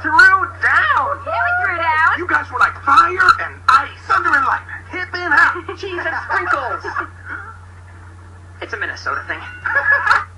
threw down. Yeah, we threw down. You guys were like fire and ice, thunder and lightning, hip and out, cheese and sprinkles. It's a Minnesota thing.